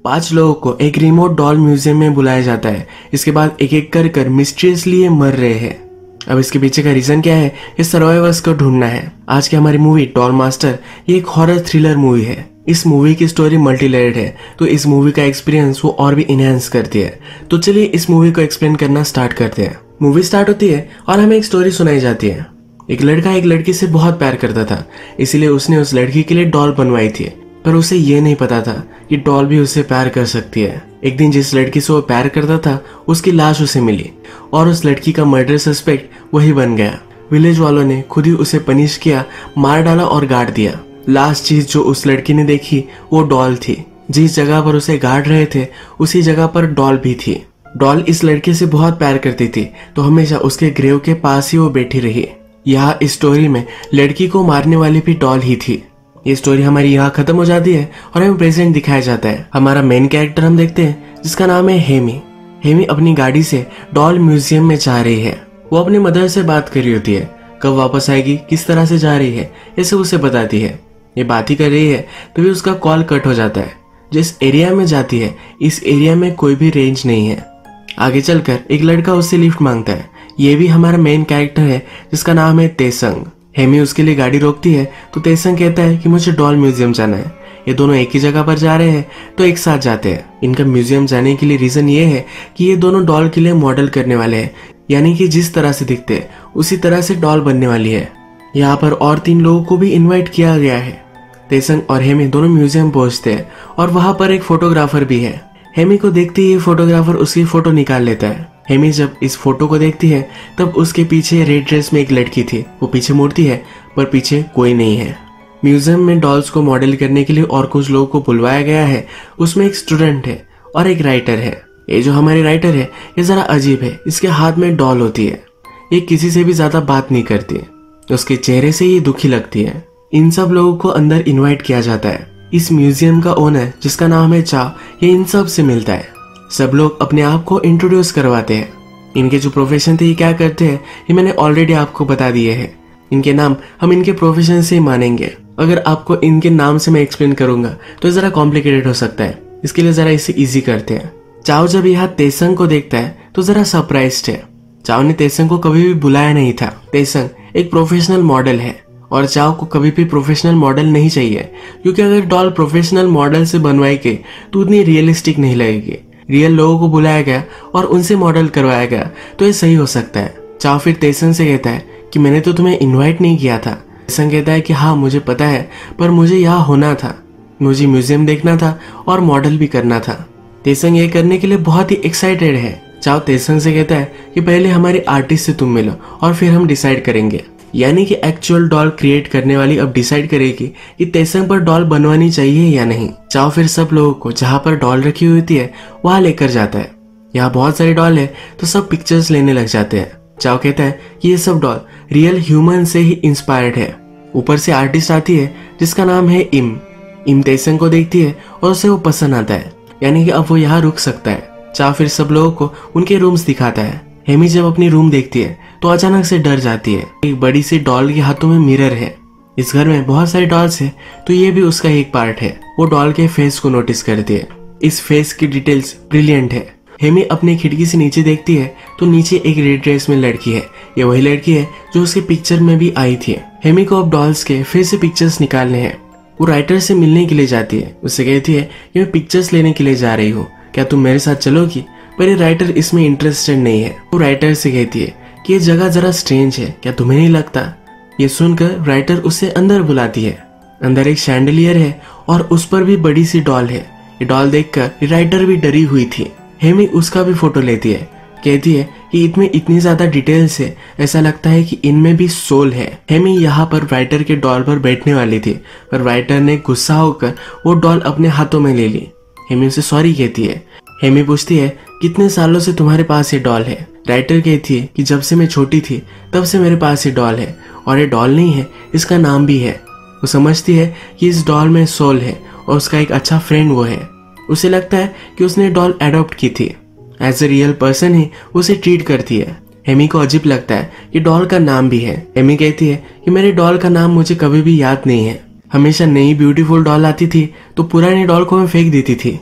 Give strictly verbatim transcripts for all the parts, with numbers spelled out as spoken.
पांच लोगों को एक रिमोट डॉल म्यूजियम में बुलाया जाता है। इसके बाद एक एक कर कर मिस्टीरियसली ये मर रहे हैं। अब इसके पीछे का रीजन क्या है, इस सर्वाइवर्स को ढूंढना है। आज की हमारी मूवी डॉल मास्टर ये एक हॉरर थ्रिलर मूवी है। इस मूवी की स्टोरी मल्टी लेयर्ड है, तो इस मूवी का एक्सपीरियंस वो और भी इनहेंस करती है। तो चलिए इस मूवी को एक्सप्लेन करना स्टार्ट करते हैं। मूवी स्टार्ट होती है और हमें एक स्टोरी सुनाई जाती है। एक लड़का एक लड़की से बहुत प्यार करता था, इसीलिए उसने उस लड़की के लिए डॉल बनवाई थी। पर उसे ये नहीं पता था कि डॉल भी उससे प्यार कर सकती है। एक दिन जिस लड़की से वो प्यार करता था उसकी लाश उसे मिली और उस लड़की का मर्डर सस्पेक्ट वही बन गया। विलेज वालों ने खुद ही उसे पनिश किया, मार डाला और गाड़ दिया। लास्ट चीज जो उस लड़की ने देखी वो डॉल थी। जिस जगह पर उसे गाड़ रहे थे उसी जगह पर डॉल भी थी। डॉल इस लड़के से बहुत प्यार करती थी, तो हमेशा उसके ग्रेव के पास ही वो बैठी रही। यहाँ इस स्टोरी में लड़की को मारने वाली भी डॉल ही थी। ये स्टोरी हमारी यहाँ खत्म हो जाती है और हमें प्रेजेंट दिखाया जाता है। हमारा मेन कैरेक्टर हम देखते हैं जिसका नाम है हेमी। हेमी अपनी गाड़ी से डॉल म्यूजियम में जा रही है। वो अपनी मदर से बात कर रही होती है, कब वापस आएगी, किस तरह से जा रही है, ये सब उसे बताती है। ये बात ही कर रही है तभी तो उसका कॉल कट हो जाता है। जिस एरिया में जाती है इस एरिया में कोई भी रेंज नहीं है। आगे चलकर एक लड़का उससे लिफ्ट मांगता है। ये भी हमारा मेन कैरेक्टर है जिसका नाम है तेसंग। हेमी उसके लिए गाड़ी रोकती है तो तेसंग कहता है कि मुझे डॉल म्यूजियम जाना है। ये दोनों एक ही जगह पर जा रहे हैं तो एक साथ जाते हैं। इनका म्यूजियम जाने के लिए रीजन ये है कि ये दोनों डॉल के लिए मॉडल करने वाले हैं, यानी कि जिस तरह से दिखते हैं उसी तरह से डॉल बनने वाली है। यहाँ पर और तीन लोगों को भी इन्वाइट किया गया है। तेसंग और हेमी दोनों म्यूजियम पहुंचते हैं और वहां पर एक फोटोग्राफर भी है। हेमी को देखते ही फोटोग्राफर उसकी फोटो निकाल लेता है। हेमी जब इस फोटो को देखती है तब उसके पीछे रेड ड्रेस में एक लड़की थी। वो पीछे मुड़ती है पर पीछे कोई नहीं है। म्यूजियम में डॉल्स को मॉडल करने के लिए और कुछ लोगों को बुलवाया गया है। उसमें एक स्टूडेंट है और एक राइटर है। ये जो हमारे राइटर है ये जरा अजीब है। इसके हाथ में डॉल होती है। ये किसी से भी ज्यादा बात नहीं करती। उसके चेहरे से ये दुखी लगती है। इन सब लोगों को अंदर इनवाइट किया जाता है। इस म्यूजियम का ओनर जिसका नाम है चाओ, ये इन सब से मिलता है। सब लोग अपने आप को इंट्रोड्यूस करवाते हैं। इनके जो प्रोफेशन थे ये क्या करते हैं ये मैंने ऑलरेडी आपको बता दिए हैं। इनके नाम हम इनके प्रोफेशन से ही मानेंगे। अगर आपको इनके नाम से मैं एक्सप्लेन करूंगा तो जरा कॉम्प्लिकेटेड हो सकता है, इसके लिए जरा इसे इजी करते हैं। चाओ जब यहाँ तेसंग को देखता है तो जरा सरप्राइज्ड है। चाओ ने तेसंग को कभी भी बुलाया नहीं था। तेसंग एक प्रोफेशनल मॉडल है और चाओ को कभी भी प्रोफेशनल मॉडल नहीं चाहिए, क्योंकि अगर डॉल प्रोफेशनल मॉडल से बनवाई गई तो उतनी रियलिस्टिक नहीं लगेगी। रियल लोगों को बुलाया गया और उनसे मॉडल करवाया गया तो ये सही हो सकता है। चाओ फिर तेसंग से कहता है कि मैंने तो तुम्हें इनवाइट नहीं किया था। तेसंग कहता है कि हाँ मुझे पता है, पर मुझे यहाँ होना था, मुझे म्यूजियम देखना था और मॉडल भी करना था। तेसंग ये करने के लिए बहुत ही एक्साइटेड है। चाओ तेसंग से कहता है कि पहले हमारे आर्टिस्ट से तुम मिलो और फिर हम डिसाइड करेंगे। यानी कि एक्चुअल डॉल क्रिएट करने वाली अब डिसाइड करेगी कि तेसंग पर डॉल बनवानी चाहिए या नहीं। चाओ फिर सब लोगों को जहाँ पर डॉल रखी हुई होती है वहां लेकर जाता है। यहाँ बहुत सारी डॉल है तो सब पिक्चर्स लेने लग जाते हैं। चाओ कहता है कि ये सब डॉल रियल ह्यूमन से ही इंस्पायर्ड है। ऊपर से आर्टिस्ट आती है जिसका नाम है इम। इम तेसंग को देखती है और उसे वो पसंद आता है, यानी कि अब वो यहाँ रुक सकता है। चाओ फिर सब लोगों को उनके रूम्स दिखाता है। हेमी जब अपनी रूम देखती है तो अचानक से डर जाती है। एक बड़ी सी डॉल के हाथों में मिरर है। इस घर में बहुत सारी डॉल्स है तो ये भी उसका एक पार्ट है। वो डॉल के फेस को नोटिस करती है। इस फेस की डिटेल्स ब्रिलियंट है। हेमी अपनी खिड़की से नीचे देखती है तो नीचे एक रेड ड्रेस में लड़की है। ये वही लड़की है जो उसके पिक्चर में भी आई थी। हेमी को अब डॉल्स के फिर से पिक्चर्स निकालने हैं। वो राइटर से मिलने के लिए जाती है। उससे कहती है कि मैं पिक्चर्स लेने के लिए जा रही हूँ, क्या तुम मेरे साथ चलोगी? पर ये राइटर इसमें इंटरेस्टेड नहीं है। वो राइटर से कहती है कि ये जगह जरा स्ट्रेंज है, क्या तुम्हें नहीं लगता? ये सुनकर राइटर उसे अंदर बुलाती है। अंदर एक शैंडलियर है और उस पर भी बड़ी सी डॉल है। ये डॉल देखकर राइटर भी डरी हुई थी। हेमी उसका भी फोटो लेती है। कहती है कि इसमें इतनी ज्यादा डिटेल्स है, ऐसा लगता है कि इनमें भी सोल है। हेमी यहाँ पर राइटर के डॉल पर बैठने वाली थी, पर राइटर ने गुस्सा होकर वो डॉल अपने हाथों में ले ली। हेमी उसे सॉरी कहती है। हेमी पूछती है कितने सालों से तुम्हारे पास ये डॉल है? राइटर कहती है कि जब से मैं छोटी थी तब से मेरे पास ये डॉल है, और ये डॉल नहीं है, इसका नाम भी है। वो समझती है कि इस डॉल में सोल है और उसका एक अच्छा फ्रेंड वो है। उसे लगता है कि उसने डॉल अडॉप्ट की थी, एज ए रियल पर्सन ही उसे ट्रीट करती है। हेमी को अजीब लगता है कि डॉल का नाम भी है। हेमी कहती है कि मेरे डॉल का नाम मुझे कभी भी याद नहीं है। हमेशा नई ब्यूटीफुल डॉल आती थी तो पुरानी डॉल को मैं फेंक देती थी।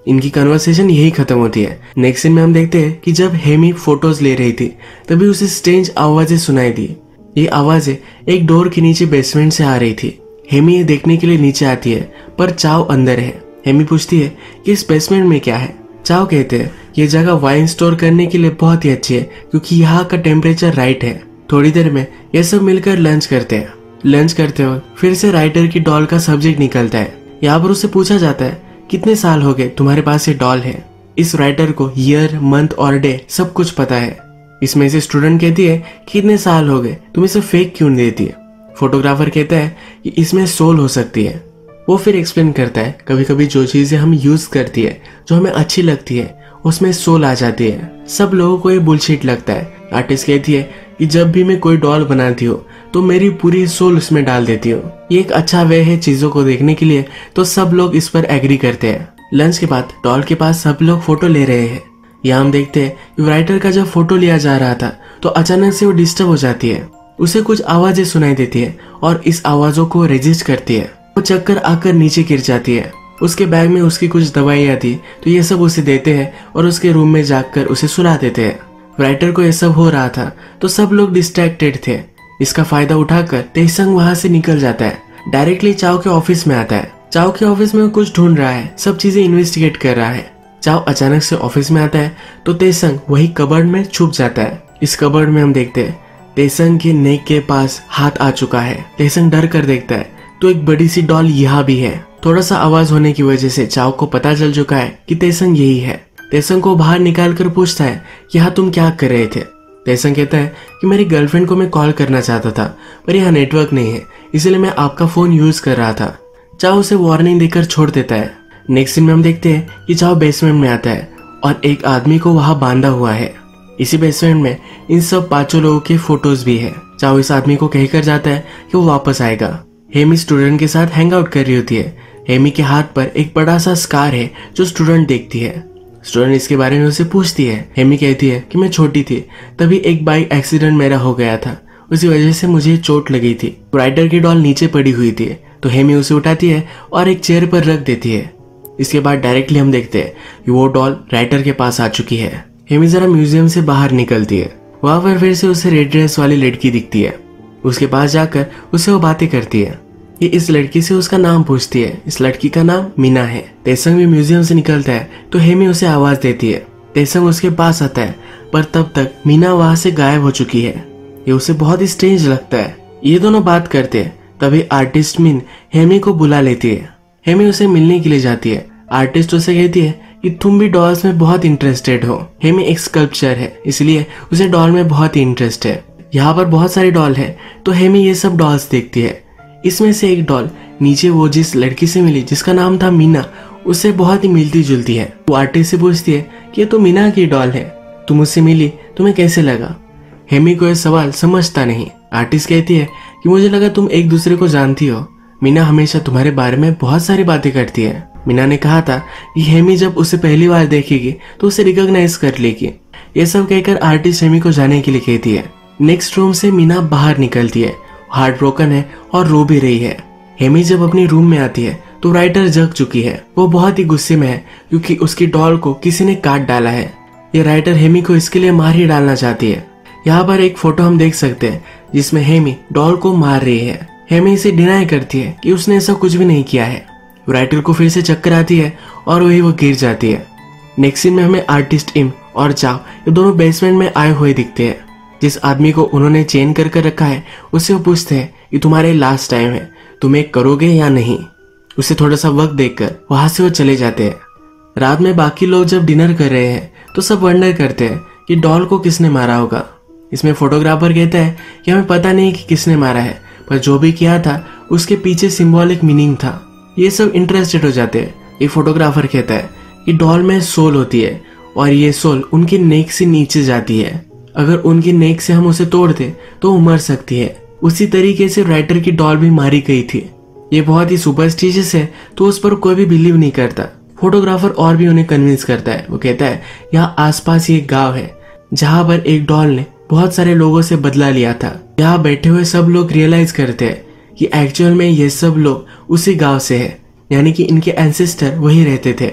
इनकी कन्वर्सेशन यही खत्म होती है। नेक्स्ट सीन में हम देखते हैं कि जब हेमी फोटोज ले रही थी तभी उसे स्ट्रेंज आवाजें सुनाई दी। ये आवाजें एक डोर के नीचे बेसमेंट से आ रही थी। हेमी ये देखने के लिए नीचे आती है पर चाव अंदर है। हेमी पूछती है कि इस बेसमेंट में क्या है। चाव कहते हैं ये जगह वाइन स्टोर करने के लिए बहुत ही अच्छी है क्योंकि यहाँ का टेम्परेचर राइट है। थोड़ी देर में ये सब मिलकर लंच करते हैं। लंच करते वक्त फिर से राइटर की डॉल का सब्जेक्ट निकलता है। यहाँ पर उससे पूछा जाता है कितने साल हो गए तुम्हारे पास ये डॉल है। इस राइटर को ईयर, मंथ और डे सब कुछ पता है। इसमें से स्टूडेंट कहती है कितने साल हो गए तुम इसे फेक क्यों देती है। फोटोग्राफर कहता है कि इसमें सोल हो सकती है। वो फिर एक्सप्लेन करता है कभी कभी जो चीजें हम यूज करती है जो हमें अच्छी लगती है उसमें सोल आ जाती है। सब लोगों को ये बुलशिट लगता है। आर्टिस्ट कहती है कि जब भी मैं कोई डॉल बनाती हूँ तो मेरी पूरी सोल उसमें डाल देती हूँ। ये एक अच्छा वे है चीजों को देखने के लिए, तो सब लोग इस पर एग्री करते हैं। लंच के बाद डॉल के पास सब लोग फोटो ले रहे हैं। यहाँ हम देखते हैं कि राइटर का जब फोटो लिया जा रहा था तो अचानक से वो डिस्टर्ब हो जाती है। उसे कुछ आवाजें सुनाई देती है और इस आवाजों को रजिस्ट करती है। वो चक्कर आकर नीचे गिर जाती है। उसके बैग में उसकी कुछ दवाइयाँ थी तो ये सब उसे देते हैं और उसके रूम में जाकर उसे सुला देते हैं। राइटर को यह सब हो रहा था तो सब लोग डिस्ट्रैक्टेड थे। इसका फायदा उठाकर तेसंग वहां से निकल जाता है। डायरेक्टली चाव के ऑफिस में आता है। चाव के ऑफिस में कुछ ढूंढ रहा है, सब चीजें इन्वेस्टिगेट कर रहा है। चाव अचानक से ऑफिस में आता है तो तेसंग वही कबर्ड में छुप जाता है। इस कबर्ड में हम देखते हैं तेसंग के नेक के पास हाथ आ चुका है। तेसंग डर कर देखता है तो एक बड़ी सी डॉल यहाँ भी है। थोड़ा सा आवाज होने की वजह से चाव को पता चल चुका है कि तेसंग यही है। तेसंग को बाहर निकाल कर पूछता है कि यहाँ तुम क्या कर रहे थे। तेसंग कहता है कि मेरी गर्लफ्रेंड को मैं कॉल करना चाहता था पर यहाँ नेटवर्क नहीं है इसलिए मैं आपका फोन यूज कर रहा था। चाव उसे वार्निंग देकर छोड़ देता है। नेक्स्ट सीन में हम देखते हैं कि चाव बेसमेंट में आता है और एक आदमी को वहां बांधा हुआ है। इसी बेसमेंट में इन सब पांचों लोगों के फोटोज भी है। चाव इस आदमी को कहकर जाता है कि वो वापस आएगा। हेमी स्टूडेंट के साथ हैंग आउट कर रही होती है। हेमी के हाथ पर एक बड़ा सा स्कार है जो स्टूडेंट देखती है। स्टूडेंट इसके बारे में उसे पूछती है। हेमी कहती है कि मैं छोटी थी तभी एक बाइक एक्सीडेंट मेरा हो गया था, उसी वजह से मुझे चोट लगी थी। राइटर की डॉल नीचे पड़ी हुई थी तो हेमी उसे उठाती है और एक चेयर पर रख देती है। इसके बाद डायरेक्टली हम देखते हैं कि वो डॉल राइटर के पास आ चुकी है। हेमी जरा म्यूजियम से बाहर निकलती है। वहां पर फिर से उसे रेड ड्रेस वाली लड़की दिखती है। उसके पास जाकर उसे वो बातें करती है। ये इस लड़की से उसका नाम पूछती है। इस लड़की का नाम मीना है। तेसंग भी म्यूजियम से निकलता है तो हेमी उसे आवाज देती है। तेसंग उसके पास आता है पर तब तक मीना वहां से गायब हो चुकी है। ये उसे बहुत ही स्ट्रेंज लगता है। ये दोनों बात करते हैं तभी आर्टिस्ट मीन हेमी को बुला लेती है। हेमी उसे मिलने के लिए जाती है। आर्टिस्ट उसे कहती है कि तुम भी डॉल्स में बहुत इंटरेस्टेड हो। हेमी एक स्कल्पचर है इसलिए उसे डॉल में बहुत ही इंटरेस्ट है। यहाँ पर बहुत सारी डॉल है तो हेमी ये सब डॉल्स देखती है। इसमें से एक डॉल नीचे वो जिस लड़की से मिली जिसका नाम था मीना, उससे बहुत ही मिलती जुलती है। वो आर्टिस्ट से पूछती है कि ये तो मीना की डॉल है, तुम उससे मिली, तुम्हें कैसे लगा। हेमी को यह सवाल समझता नहीं। आर्टिस्ट कहती है कि मुझे लगा तुम एक दूसरे को जानती हो। मीना हमेशा तुम्हारे बारे में बहुत सारी बातें करती है। मीना ने कहा था कि हेमी जब उसे पहली बार देखेगी तो उसे रिकॉग्नाइज कर लेगी। ये सब कहकर आर्टिस्ट हेमी को जाने के लिए कहती है। नेक्स्ट रूम से मीना बाहर निकलती है। हार्ट ब्रोकन है और रो भी रही है। हेमी जब अपनी रूम में आती है तो राइटर जग चुकी है। वो बहुत ही गुस्से में है क्योंकि उसकी डॉल को किसी ने काट डाला है। ये राइटर हेमी को इसके लिए मार ही डालना चाहती है। यहाँ पर एक फोटो हम देख सकते हैं जिसमें हेमी डॉल को मार रही है। हेमी इसे डिनाई करती है कि उसने ऐसा कुछ भी नहीं किया है। राइटर को फिर से चक्कर आती है और वही वो गिर जाती है। नेक्स्ट सीन में हमें आर्टिस्ट इम और चाव ये दोनों बेसमेंट में आए हुए दिखते हैं। जिस आदमी को उन्होंने चेन कर कर रखा है उससे वो पूछते हैं कि तुम्हारे लास्ट टाइम है, तुम एक करोगे या नहीं। उसे थोड़ा सा वक्त देकर वहां से वो चले जाते हैं। रात में बाकी लोग जब डिनर कर रहे हैं तो सब वंडर करते हैं कि डॉल को किसने मारा होगा। इसमें फोटोग्राफर कहता है कि हमें पता नहीं कि किसने मारा है, पर जो भी किया था उसके पीछे सिंबॉलिक मीनिंग था। ये सब इंटरेस्टेड हो जाते हैं। ये फोटोग्राफर कहता है कि डॉल में सोल होती है और ये सोल उनकी नेक से नीचे जाती है। अगर उनकी नेक से हम उसे तोड़ दे तो वो मर सकती है। उसी तरीके से राइटर की डॉल भी मारी गई थी। ये बहुत ही सुपरस्टिशियस है तो उस पर कोई भी बिलीव नहीं करता। फोटोग्राफर और भी उन्हें कन्विंस करता है। वो कहता है यहाँ आसपास ये गांव है जहाँ पर एक डॉल ने बहुत सारे लोगों से बदला लिया था। यहाँ बैठे हुए सब लोग रियलाइज करते हैं कि एक्चुअल में ये सब लोग उसी गांव से है, यानी कि इनके एंसेस्टर वही रहते थे।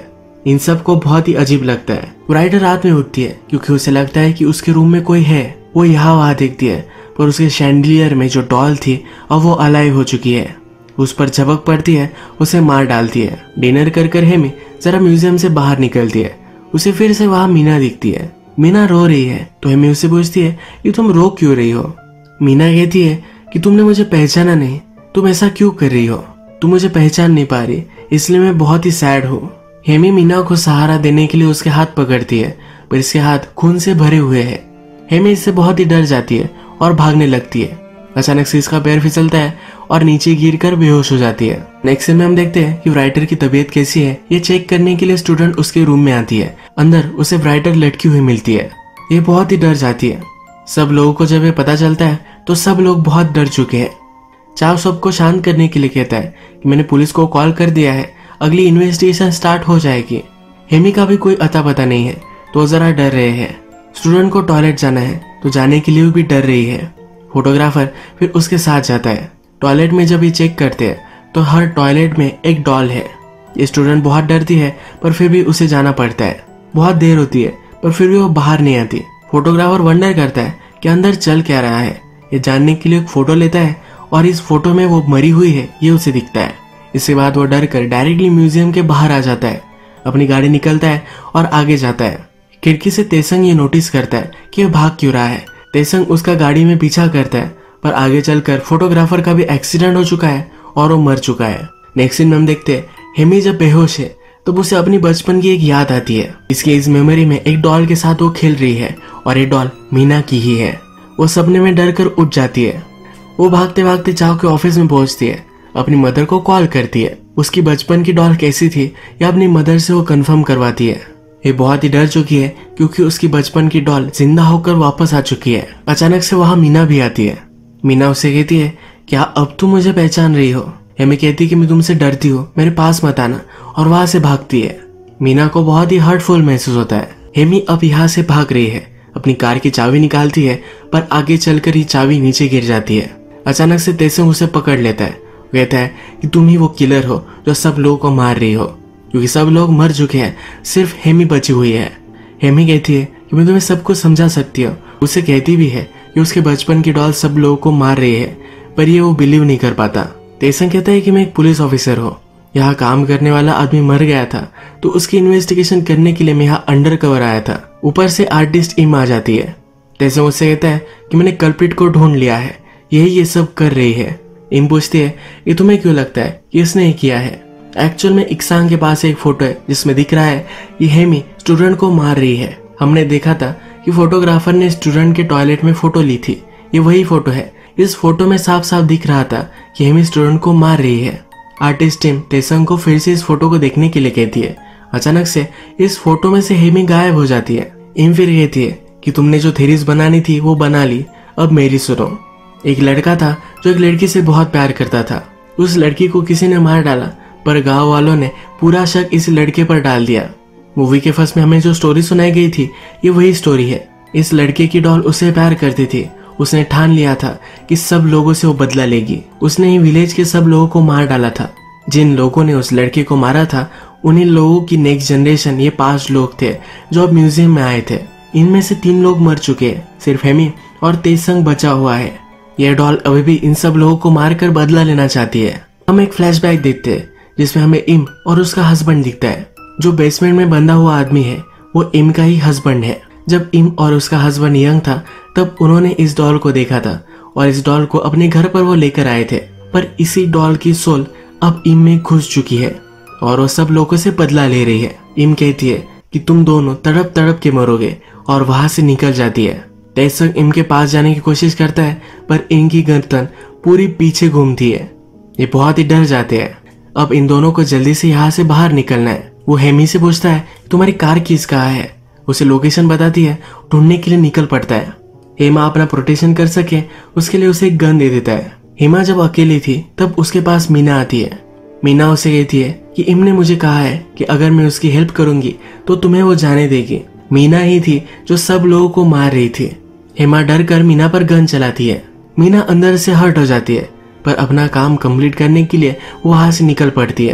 इन सब को बहुत ही अजीब लगता है। राइटर रात में उठती है क्योंकि उसे लगता है कि उसके रूम में कोई है। वो यहाँ वहाँ देखती है पर उसके शैंडलियर में जो डॉल थी अब वो अलाइव हो चुकी है। उस पर झपक पड़ती है, उसे मार डालती है। डिनर कर कर हेमी जरा म्यूजियम से बाहर निकलती है। उसे फिर से वहां मीना दिखती है। मीना रो रही है तो हेमी उससे पूछती है कि तुम रो क्यों रही हो। मीना कहती है कि तुमने मुझे पहचाना नहीं, तुम ऐसा क्यों कर रही हो, तुम मुझे पहचान नहीं पा रही, इसलिए मैं बहुत ही सैड हूँ। हेमी मीना को सहारा देने के लिए उसके हाथ पकड़ती है पर इसके हाथ खून से भरे हुए हैं। हेमी इससे बहुत ही डर जाती है और भागने लगती है। अचानक से इसका पैर फिसलता है और नीचे गिरकर बेहोश हो जाती है। नेक्स्ट सीन में हम देखते हैं कि राइटर की तबीयत कैसी है ये चेक करने के लिए स्टूडेंट उसके रूम में आती है। अंदर उसे राइटर लटकी हुई मिलती है। ये बहुत ही डर जाती है। सब लोगों को जब ये पता चलता है तो सब लोग बहुत डर चुके हैं। चाव सबको शांत करने के लिए कहता है कि मैंने पुलिस को कॉल कर दिया है, अगली इन्वेस्टिगेशन स्टार्ट हो जाएगी। हेमी का भी कोई अता पता नहीं है तो जरा डर रहे हैं। स्टूडेंट को टॉयलेट जाना है तो जाने के लिए भी डर रही है। फोटोग्राफर फिर उसके साथ जाता है। टॉयलेट में जब ये चेक करते हैं तो हर टॉयलेट में एक डॉल है। ये स्टूडेंट बहुत डरती है पर फिर भी उसे जाना पड़ता है। बहुत देर होती है पर फिर भी वो बाहर नहीं आती। फोटोग्राफर वंडर करता है कि अंदर चल क्या रहा है। ये जानने के लिए एक फोटो लेता है और इस फोटो में वो मरी हुई है ये उसे दिखता है। इसके बाद वो डर कर डायरेक्टली म्यूजियम के बाहर आ जाता है। अपनी गाड़ी निकलता है और आगे जाता है। खिड़की से तेसंग ये नोटिस करता है कि वह भाग क्यों रहा है। तेसंग उसका गाड़ी में पीछा करता है पर आगे चलकर फोटोग्राफर का भी एक्सीडेंट हो चुका है और वो मर चुका है। नेक्स्ट सीन में हम देखते हैं हेमी जब बेहोश है तब उसे अपनी बचपन की एक याद आती है। इसकी इस मेमोरी में एक डॉल के साथ वो खेल रही है और ये डॉल मीना की ही है। वो सपने में डर कर उठ जाती है। वो भागते भागते चाव के ऑफिस में पहुंचती है। अपनी मदर को कॉल करती है। उसकी बचपन की डॉल कैसी थी या अपनी मदर से वो कंफर्म करवाती है। ये बहुत ही डर चुकी है क्योंकि उसकी बचपन की डॉल जिंदा होकर वापस आ चुकी है। अचानक से वहां मीना भी आती है। मीना उसे कहती है क्या अब तुम मुझे पहचान रही हो। हेमी कहती है कि मैं तुमसे डरती हूँ, मेरे पास मत आना, और वहां से भागती है। मीना को बहुत ही हर्टफुल महसूस होता है। हेमी अब यहाँ से भाग रही है। अपनी कार की चाबी निकालती है पर आगे चलकर ही चाबी नीचे गिर जाती है। अचानक से तेसंग उसे पकड़ लेता है। कहता है कि तुम ही वो किलर हो जो सब लोगों को मार रही हो, क्योंकि सब लोग मर चुके हैं, सिर्फ हेमी बची हुई है। हेमी कहती है कि मैं तुम्हें सब कुछ समझा सकती हूँ। उसे कहती भी है कि उसके बचपन की डॉल सब लोगों को मार रही है पर ये वो बिलीव नहीं कर पाता। तेसंग कहता है कि मैं एक पुलिस ऑफिसर हूँ, यहाँ काम करने वाला आदमी मर गया था तो उसकी इन्वेस्टिगेशन करने के लिए मैं यहाँ अंडर कवर आया था। ऊपर से आर्टिस्ट इम आ जाती है। तेसंग उससे कहता है कि मैंने कल्प्रिट को ढूंढ लिया है, यही ये सब कर रही है। इम पूछती है ये तुम्हें क्यों लगता है कि इसने ही किया है। एक्चुअल में इक्सांग के पास एक फोटो है जिसमें दिख रहा है कि हेमी स्टूडेंट को मार रही है। हमने देखा था कि फोटोग्राफर ने स्टूडेंट के टॉयलेट में फोटो ली थी, ये वही फोटो है। इस फोटो में साफ साफ दिख रहा था कि हेमी स्टूडेंट को मार रही है। आर्टिस्ट टीम तेसंग को फिर से इस फोटो को देखने के लिए कहती है। अचानक से इस फोटो में से हेमी गायब हो जाती है। इम फिर कहती है कि तुमने जो थेरीज बनानी थी वो बना ली, अब मेरी सुनो। एक लड़का था जो एक लड़की से बहुत प्यार करता था। उस लड़की को किसी ने मार डाला पर गांव वालों ने पूरा शक इस लड़के पर डाल दिया। मूवी के फर्स्ट में हमें जो स्टोरी सुनाई गई थी ये वही स्टोरी है। इस लड़के की डॉल उसे प्यार करती थी। उसने ठान लिया था कि सब लोगों से वो बदला लेगी। उसने ही विलेज के सब लोगों को मार डाला था। जिन लोगों ने उस लड़के को मारा था उन्हीं लोगों की नेक्स्ट जनरेशन ये पांच लोग थे जो अब म्यूजियम में आए थे। इनमें से तीन लोग मर चुके हैं, सिर्फ हेमी और तेसंग बचा हुआ है। यह डॉल अभी भी इन सब लोगों को मारकर बदला लेना चाहती है। हम एक फ्लैशबैक देखते हैं जिसमें हमें इम और उसका हस्बैंड दिखता है। जो बेसमेंट में बंधा हुआ आदमी है वो इम का ही हस्बैंड है। जब इम और उसका हस्बैंड यंग था तब उन्होंने इस डॉल को देखा था और इस डॉल को अपने घर पर वो लेकर आए थे। पर इसी डॉल की सोल अब इम में घुस चुकी है और वो सब लोगों से बदला ले रही है। इम कहती है कि तुम दोनों तड़प तड़प के मरोगे और वहां से निकल जाती है। तेसंग इम के पास जाने की कोशिश करता है पर इनकी गर्दन पूरी पीछे घूमती है। ये बहुत ही डर जाते हैं। अब इन दोनों को जल्दी से यहाँ से बाहर निकलना है। वो हेमी से पूछता है तुम्हारी कार किस कहाँ है। उसे लोकेशन बताती है, ढूंढने के लिए निकल पड़ता है। हेमा अपना प्रोटेक्शन कर सके उसके लिए उसे एक गन दे देता है। हेमा जब अकेली थी तब उसके पास मीना आती है। मीना उसे कहती है कि इम ने मुझे कहा है कि अगर मैं उसकी हेल्प करूंगी तो तुम्हें वो जाने देगी। मीना ही थी जो सब लोगों को मार रही थी। हेमा डर कर मीना पर गन चलाती है। मीना अंदर से हर्ट हो जाती है पर अपना काम कंप्लीट करने के लिए वो वहां से निकल पड़ती है।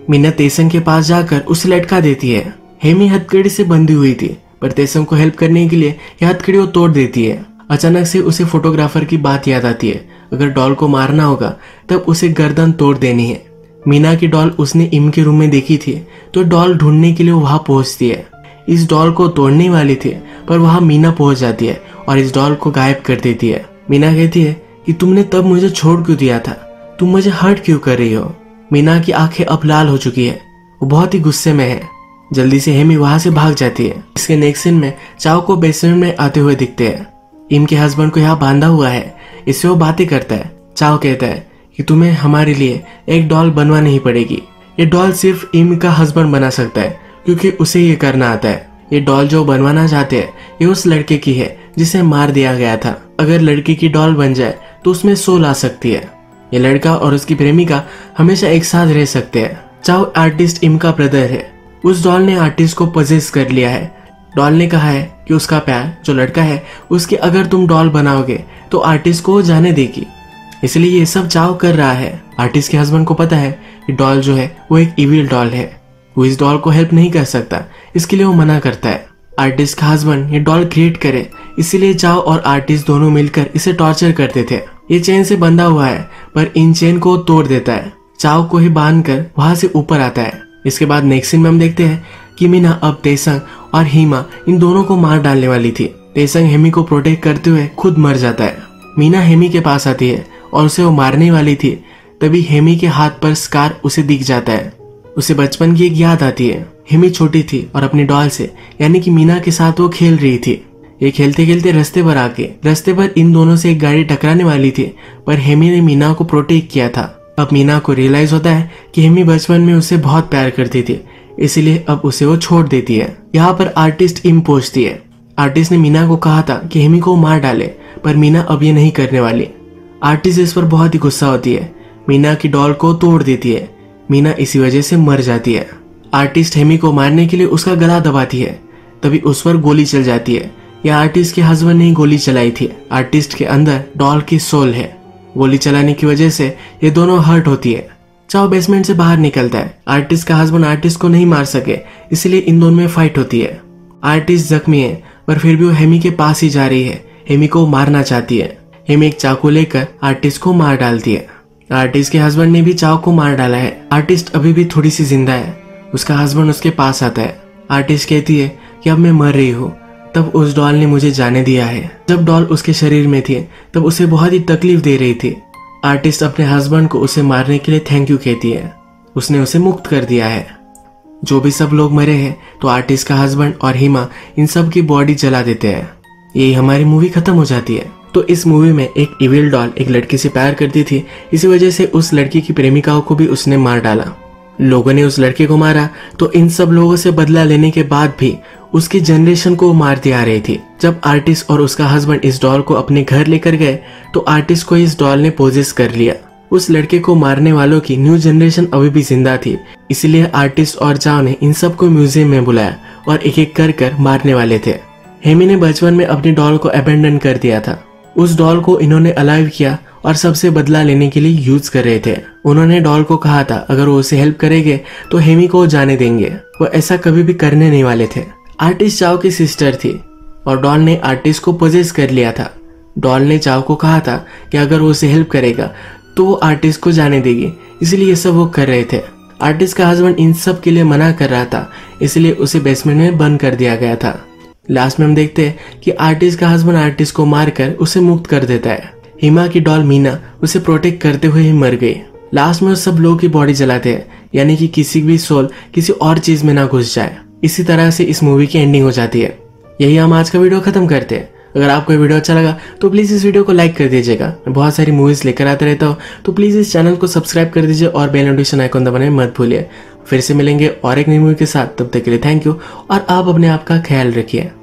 मीना तेसंग के पास जाकर उसे लटका देती है। हेमी हथकड़ी से बंधी हुई थी, पर तेसंग को हेल्प करने के लिए यह हथकड़ी वो तोड़ देती है। अचानक से उसे फोटोग्राफर की बात याद आती है, अगर डॉल को मारना होगा तब उसे गर्दन तोड़ देनी है। मीना की डॉल उसने इम के रूम में देखी थी, तो डॉल ढूंढने के लिए वहां पहुंचती है। इस डॉल को तोड़ने वाली थी, पर वहां मीना पहुंच जाती है और इस डॉल को गायब कर देती है। मीना कहती है कि तुमने तब मुझे छोड़ क्यों दिया था, तुम मुझे हर्ट क्यों कर रही हो। मीना की आंखें अब लाल हो चुकी है, वो बहुत ही गुस्से में है। जल्दी से हेमी वहां से भाग जाती है। इसके नेक्स्ट सीन में चाओ को बेसमेंट में आते हुए दिखते हैं। इम के हस्बैंड को यहाँ बांधा हुआ है, इससे वो बातें करता है। चाओ कहता है कि तुम्हें हमारे लिए एक डॉल बनवानी ही पड़ेगी। ये डॉल सिर्फ इम का हस्बैंड बना सकता है, क्योंकि उसे ये करना आता है। ये डॉल जो बनवाना चाहते हैं ये उस लड़के की है जिसे मार दिया गया था। अगर लड़के की डॉल बन जाए तो उसमें सोल आ सकती है। ये लड़का और उसकी प्रेमिका हमेशा एक साथ रह सकते हैं। चाओ आर्टिस्ट इम का ब्रदर है। उस डॉल ने आर्टिस्ट को पजेस कर लिया है। डॉल ने कहा है कि उसका प्यार जो लड़का है उसकी अगर तुम डॉल बनाओगे तो आर्टिस्ट को जाने देगी, इसलिए ये सब चाओ कर रहा है। आर्टिस्ट के हस्बैंड को पता है कि डॉल जो है वो एक इविल डॉल है, वो इस डॉल को हेल्प नहीं कर सकता, इसके लिए वो मना करता है। आर्टिस्ट का हस्बैंड ये डॉल क्रिएट करे, इसीलिए चाओ और आर्टिस्ट दोनों मिलकर इसे टॉर्चर करते थे। ये चेन से बंधा हुआ है, पर इन चेन को तोड़ देता है। चाओ को ही बांध कर वहां से ऊपर आता है। इसके बाद नेक्स्ट सीन में हम देखते हैं कि मीना अब तेसंग और हीमा इन दोनों को मार डालने वाली थी। तेसंग हेमी को प्रोटेक्ट करते हुए खुद मर जाता है। मीना हेमी के पास आती है और उसे वो मारने वाली थी, तभी हेमी के हाथ पर स्कार उसे दिख जाता है। उसे बचपन की एक याद आती है। हेमी छोटी थी और अपनी डॉल से यानी कि मीना के साथ वो खेल रही थी। ये खेलते खेलते रास्ते पर आके रास्ते पर इन दोनों से एक गाड़ी टकराने वाली थी, पर हेमी ने मीना को प्रोटेक्ट किया था। अब मीना को रियलाइज होता है कि हेमी बचपन में उसे बहुत प्यार करती थी, इसलिए अब उसे वो छोड़ देती है। यहाँ पर आर्टिस्ट इम पहुंचती है। आर्टिस्ट ने मीना को कहा था कि हेमी को मार डाले, पर मीना अब ये नहीं करने वाली। आर्टिस्ट इस पर बहुत ही गुस्सा होती है, मीना की डॉल को तोड़ देती है। मीना इसी वजह से मर जाती है। आर्टिस्ट हेमी को मारने के लिए उसका गला दबाती है, तभी उस पर गोली चल जाती है। यह आर्टिस्ट के हस्बैंड ने गोली चलाई थी। आर्टिस्ट के अंदर डॉल की सोल है। गोली चलाने की वजह से ये दोनों हर्ट होती है। चाओ बेसमेंट से बाहर निकलता है। आर्टिस्ट का हस्बैंड आर्टिस्ट को नहीं मार सके, इसलिए इन दोनों में फाइट होती है। आर्टिस्ट जख्मी है, पर फिर भी वो हेमी के पास ही जा रही है। हेमी को मारना चाहती है। हेमी एक चाकू लेकर आर्टिस्ट को मार डालती है। आर्टिस्ट के हस्बैंड ने भी चाओ को मार डाला है। आर्टिस्ट अभी भी थोड़ी सी जिंदा है। उसका हस्बैंड उसके पास आता है। आर्टिस्ट कहती है कि अब मैं मर रही हूँ, तब उस डॉल ने मुझे जाने दिया है। जब डॉल उसके शरीर में थी तब उसे बहुत ही तकलीफ दे रही थी। आर्टिस्ट अपने हस्बैंड को उसे मारने के लिए थैंक यू कहती है। उसने उसे मुक्त कर दिया है। जो भी सब लोग मरे हैं तो आर्टिस्ट का हस्बैंड और हीमा इन सब की बॉडी जला देते हैं। यही हमारी मूवी खत्म हो जाती है। तो इस मूवी में एक इविल डॉल एक लड़की से प्यार करती थी, इसी वजह से उस लड़की की प्रेमिकाओं को भी उसने मार डाला। लोगों ने उस लड़के को मारा तो इन सब लोगों से बदला लेने के बाद भी उसकी जनरेशन को मारती आ रही थी। जब आर्टिस्ट और उसका हस्बैंड इस डॉल को अपने घर लेकर गए तो आर्टिस्ट को इस डॉल ने पोजेस कर लिया। उस लड़के को मारने वालों की न्यू जनरेशन अभी भी जिंदा थी, इसलिए आर्टिस्ट और चाओ ने इन सबको म्यूजियम में बुलाया और एक एक कर कर मारने वाले थे। हेमी ने बचपन में अपनी डॉल को अबेंडन कर दिया था। उस डॉल को इन्होंने अलाइव किया और सबसे बदला लेने के लिए यूज कर रहे थे। उन्होंने डॉल को कहा था अगर वो उसे हेल्प करेंगे तो हेमी को जाने देंगे। वो ऐसा कभी भी करने नहीं वाले थे। आर्टिस्ट चाओ की सिस्टर थी और डॉल ने आर्टिस्ट को पोजेस कर लिया था। डॉल ने चाओ को कहा था कि अगर वो उसे हेल्प करेगा तो वो आर्टिस्ट को जाने देगी, इसलिए ये सब वो कर रहे थे। आर्टिस्ट का हस्बैंड इन सब के लिए मना कर रहा था, इसलिए उसे बेसमेंट में बंद कर दिया गया था। लास्ट में हम देखते हैं कि आर्टिस्ट का हस्बैंड आर्टिस्ट को मारकर उसे मुक्त कर देता है। हिमा की डॉल मीना उसे प्रोटेक्ट करते हुए ही मर गई। लास्ट में सब लोगों की बॉडी जलाते हैं, यानी कि किसी भी सोल किसी और चीज में ना घुस जाए। इसी तरह से इस मूवी की एंडिंग हो जाती है। यही हम आज का वीडियो खत्म करते हैं। अगर आपको ये वीडियो अच्छा लगा तो प्लीज इस वीडियो को लाइक कर दीजिएगा। मैं बहुत सारी मूवीज लेकर आता रहता हूँ, तो प्लीज इस चैनल को सब्सक्राइब कर दीजिए और बेल नोटिफिकेशन आइकन दबाने मत भूलिए। फिर से मिलेंगे और एक नई मूवी के साथ, तब तक के लिए थैंक यू और आप अपने आप का ख्याल रखिए।